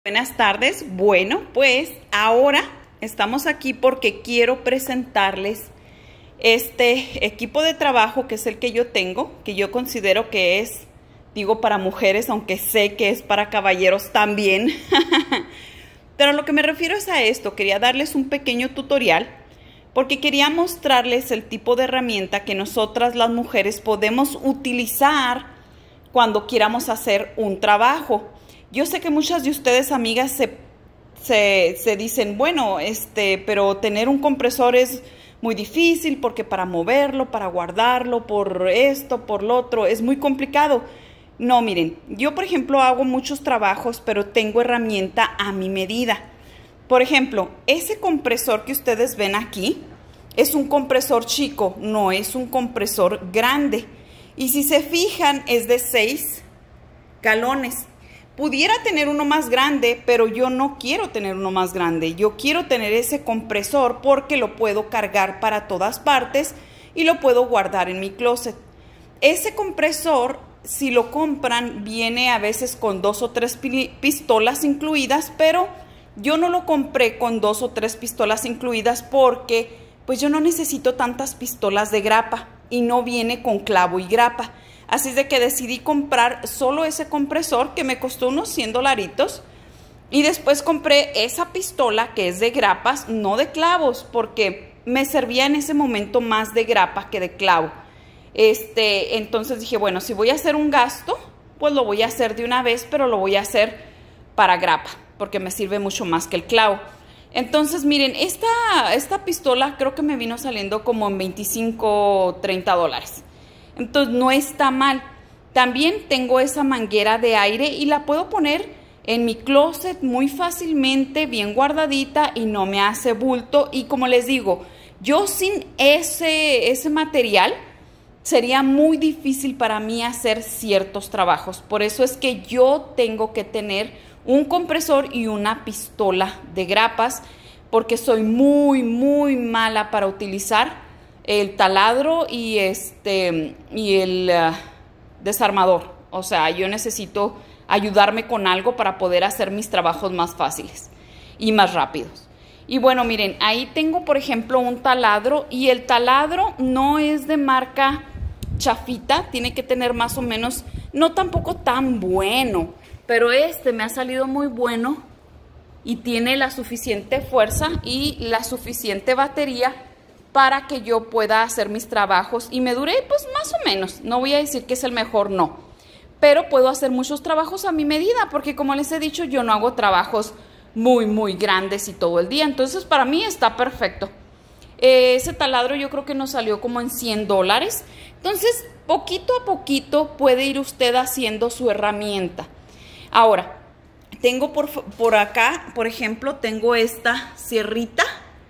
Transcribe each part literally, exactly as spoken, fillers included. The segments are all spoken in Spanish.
Buenas tardes. Bueno, pues ahora estamos aquí porque quiero presentarles este equipo de trabajo que es el que yo tengo, que yo considero que es, digo, para mujeres, aunque sé que es para caballeros también. Pero lo que me refiero es a esto. Quería darles un pequeño tutorial porque quería mostrarles el tipo de herramienta que nosotras las mujeres podemos utilizar cuando quieramos hacer un trabajo. Yo sé que muchas de ustedes, amigas, se, se, se dicen, bueno, este, pero tener un compresor es muy difícil porque para moverlo, para guardarlo, por esto, por lo otro, es muy complicado. No, miren, yo por ejemplo hago muchos trabajos, pero tengo herramienta a mi medida. Por ejemplo, ese compresor que ustedes ven aquí es un compresor chico, no es un compresor grande. Y si se fijan, es de seis galones. Pudiera tener uno más grande, pero yo no quiero tener uno más grande. Yo quiero tener ese compresor porque lo puedo cargar para todas partes y lo puedo guardar en mi closet. Ese compresor, si lo compran, viene a veces con dos o tres pistolas incluidas, pero yo no lo compré con dos o tres pistolas incluidas porque pues yo no necesito tantas pistolas de grapa y no viene con clavo y grapa. Así es de que decidí comprar solo ese compresor que me costó unos cien dolaritos. Y después compré esa pistola que es de grapas, no de clavos, porque me servía en ese momento más de grapa que de clavo. Este, entonces dije, bueno, si voy a hacer un gasto, pues lo voy a hacer de una vez, pero lo voy a hacer para grapa, porque me sirve mucho más que el clavo. Entonces, miren, esta, esta pistola creo que me vino saliendo como en veinticinco, treinta dólares. Entonces no está mal. También tengo esa manguera de aire y la puedo poner en mi closet muy fácilmente, bien guardadita y no me hace bulto. Y como les digo, yo sin ese, ese material sería muy difícil para mí hacer ciertos trabajos. Por eso es que yo tengo que tener un compresor y una pistola de grapas porque soy muy, muy mala para utilizar el taladro y este y el uh, desarmador. O sea, yo necesito ayudarme con algo para poder hacer mis trabajos más fáciles y más rápidos. Y bueno, miren, ahí tengo por ejemplo un taladro y el taladro no es de marca chafita, tiene que tener más o menos, no tampoco tan bueno, pero este me ha salido muy bueno y tiene la suficiente fuerza y la suficiente batería para que yo pueda hacer mis trabajos y me dure pues más o menos. No voy a decir que es el mejor, no, pero puedo hacer muchos trabajos a mi medida porque como les he dicho, yo no hago trabajos muy muy grandes y todo el día, entonces para mí está perfecto. Eh, ese taladro yo creo que nos salió como en cien dólares, entonces poquito a poquito puede ir usted haciendo su herramienta. Ahora, tengo por, por acá, por ejemplo, tengo esta sierrita.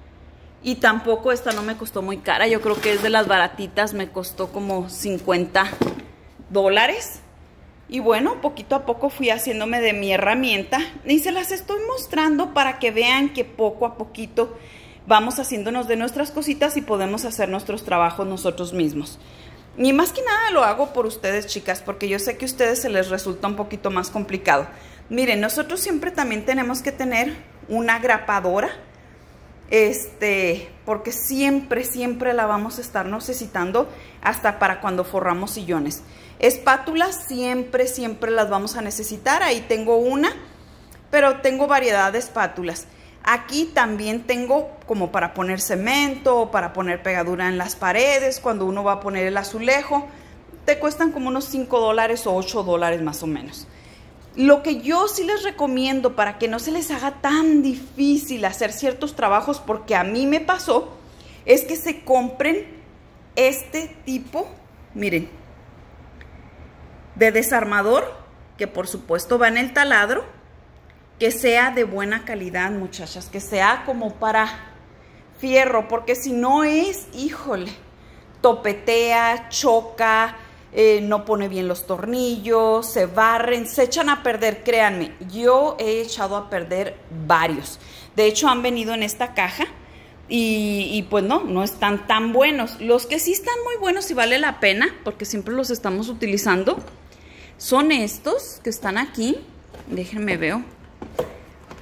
Y tampoco esta no me costó muy cara, yo creo que es de las baratitas, me costó como cincuenta dólares. Y bueno, poquito a poco fui haciéndome de mi herramienta y se las estoy mostrando para que vean que poco a poquito vamos haciéndonos de nuestras cositas y podemos hacer nuestros trabajos nosotros mismos. Y más que nada lo hago por ustedes, chicas, porque yo sé que a ustedes se les resulta un poquito más complicado. Miren, nosotros siempre también tenemos que tener una grapadora. Este, porque siempre, siempre la vamos a estar necesitando hasta para cuando forramos sillones. Espátulas siempre, siempre las vamos a necesitar. Ahí tengo una, pero tengo variedad de espátulas. Aquí también tengo como para poner cemento o para poner pegadura en las paredes. Cuando uno va a poner el azulejo, te cuestan como unos cinco dólares o ocho dólares más o menos. Lo que yo sí les recomiendo para que no se les haga tan difícil hacer ciertos trabajos, porque a mí me pasó, es que se compren este tipo, miren, de desarmador, que por supuesto va en el taladro, que sea de buena calidad, muchachas, que sea como para fierro, porque si no es, híjole, topetea, choca, Eh, no pone bien los tornillos, se barren, se echan a perder, créanme, yo he echado a perder varios. De hecho han venido en esta caja y, y pues no, no están tan buenos. Los que sí están muy buenos y vale la pena, porque siempre los estamos utilizando, son estos que están aquí. Déjenme veo.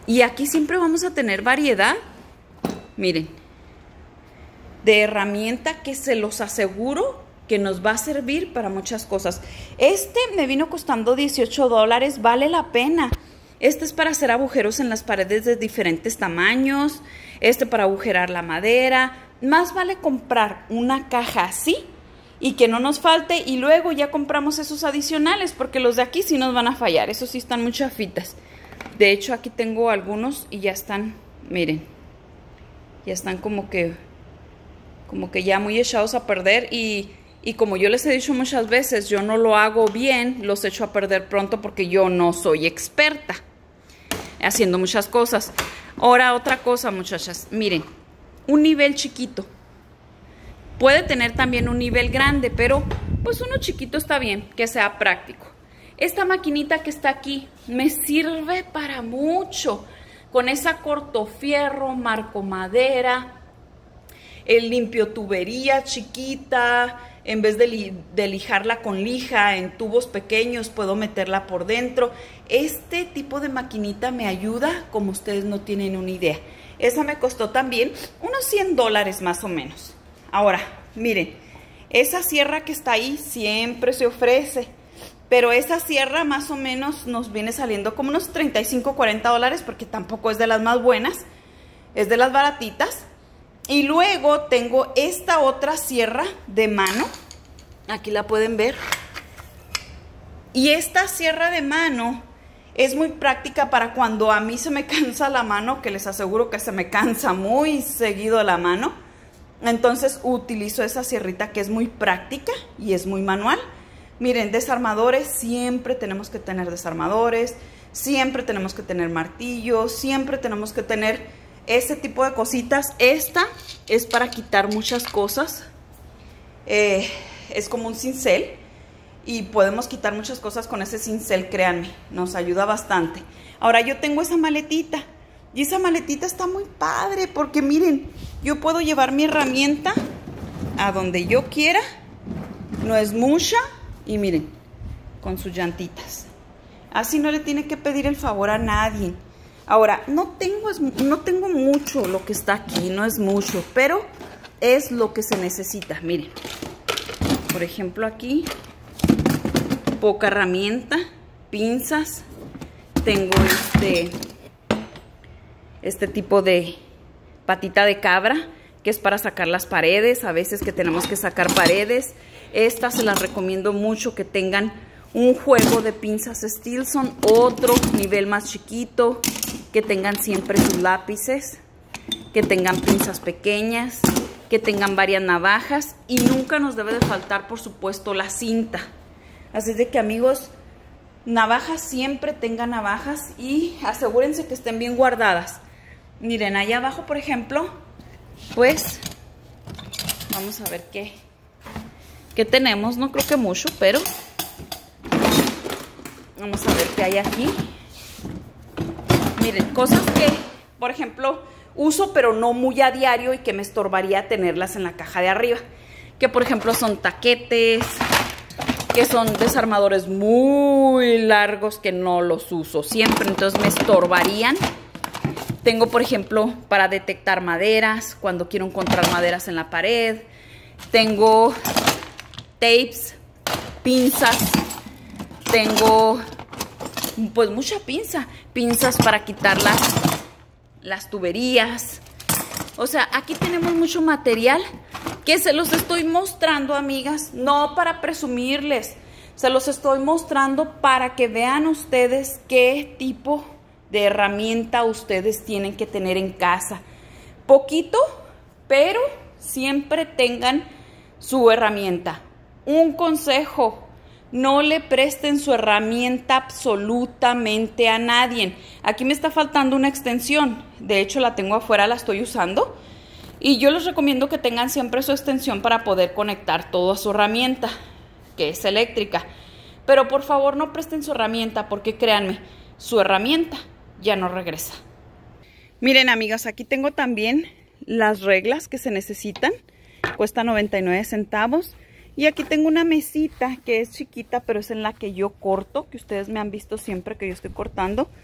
Y aquí siempre vamos a tener variedad, miren, de herramienta que se los aseguro que nos va a servir para muchas cosas. Este me vino costando dieciocho dólares, vale la pena. Este es para hacer agujeros en las paredes de diferentes tamaños, este para agujerar la madera. Más vale comprar una caja así y que no nos falte, y luego ya compramos esos adicionales, porque los de aquí sí nos van a fallar, esos sí están muy chafitas. De hecho, aquí tengo algunos y ya están, miren, ya están como que, como que ya muy echados a perder, y, y como yo les he dicho muchas veces, yo no lo hago bien, los echo a perder pronto porque yo no soy experta haciendo muchas cosas. Ahora, otra cosa, muchachas, miren, un nivel chiquito. Puede tener también un nivel grande, pero pues uno chiquito está bien, que sea práctico. Esta maquinita que está aquí me sirve para mucho. Con esa cortofierro, marco madera, el limpio tubería chiquita, en vez de, li de lijarla con lija en tubos pequeños, puedo meterla por dentro. Este tipo de maquinita me ayuda como ustedes no tienen una idea. Esa me costó también unos cien dólares más o menos. Ahora, miren, esa sierra que está ahí siempre se ofrece, pero esa sierra más o menos nos viene saliendo como unos treinta y cinco, cuarenta dólares, porque tampoco es de las más buenas, es de las baratitas. Y luego tengo esta otra sierra de mano, aquí la pueden ver. Y esta sierra de mano es muy práctica para cuando a mí se me cansa la mano, que les aseguro que se me cansa muy seguido la mano. Entonces utilizo esa sierrita que es muy práctica y es muy manual. Miren, desarmadores, siempre tenemos que tener desarmadores, siempre tenemos que tener martillos, siempre tenemos que tener ese tipo de cositas. Esta es para quitar muchas cosas, eh, es como un cincel y podemos quitar muchas cosas con ese cincel, créanme, nos ayuda bastante. Ahora yo tengo esa maletita. Y esa maletita está muy padre porque miren, yo puedo llevar mi herramienta a donde yo quiera. No es mucha y miren, con sus llantitas. Así no le tiene que pedir el favor a nadie. Ahora, no tengo, no tengo mucho lo que está aquí, no es mucho, pero es lo que se necesita. Miren, por ejemplo aquí, poca herramienta, pinzas. Tengo este... este tipo de patita de cabra, que es para sacar las paredes, a veces que tenemos que sacar paredes. Estas se las recomiendo mucho, que tengan un juego de pinzas Stilson, otro nivel más chiquito, que tengan siempre sus lápices, que tengan pinzas pequeñas, que tengan varias navajas, y nunca nos debe de faltar, por supuesto, la cinta. Así de que, amigos, navajas, siempre tengan navajas y asegúrense que estén bien guardadas. Miren, allá abajo, por ejemplo, pues, vamos a ver qué, qué tenemos. No creo que mucho, pero vamos a ver qué hay aquí. Miren, cosas que, por ejemplo, uso, pero no muy a diario y que me estorbaría tenerlas en la caja de arriba. Que, por ejemplo, son taquetes, que son desarmadores muy largos que no los uso siempre, entonces me estorbarían. Tengo, por ejemplo, para detectar maderas, cuando quiero encontrar maderas en la pared. Tengo tapes, pinzas. Tengo, pues, mucha pinza. Pinzas para quitar las, las tuberías. O sea, aquí tenemos mucho material que se los estoy mostrando, amigas, no para presumirles. Se los estoy mostrando para que vean ustedes qué tipo de herramienta ustedes tienen que tener en casa. Poquito, pero siempre tengan su herramienta. Un consejo: no le presten su herramienta absolutamente a nadie. Aquí me está faltando una extensión. De hecho, la tengo afuera, la estoy usando. Y yo les recomiendo que tengan siempre su extensión para poder conectar toda su herramienta, que es eléctrica. Pero por favor, no presten su herramienta, porque créanme, su herramienta ya no regresa. Miren, amigas, aquí tengo también las reglas que se necesitan. Cuesta noventa y nueve centavos. Y aquí tengo una mesita que es chiquita, pero es en la que yo corto, que ustedes me han visto siempre que yo estoy cortando.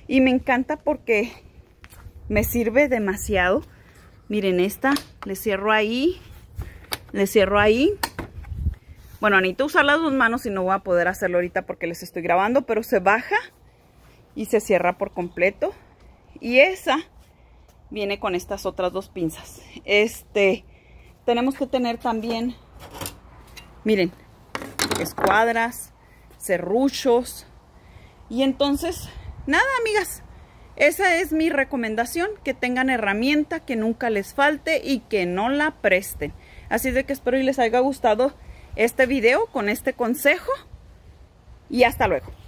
Y me encanta porque me sirve demasiado. Miren esta, le cierro ahí, le cierro ahí. Bueno, necesito usar las dos manos y no voy a poder hacerlo ahorita porque les estoy grabando, pero se baja y se cierra por completo. Y esa viene con estas otras dos pinzas. Este, tenemos que tener también, miren, escuadras, serruchos. Y entonces, nada, amigas, esa es mi recomendación, que tengan herramienta, que nunca les falte y que no la presten. Así de que espero y les haya gustado este video con este consejo y hasta luego.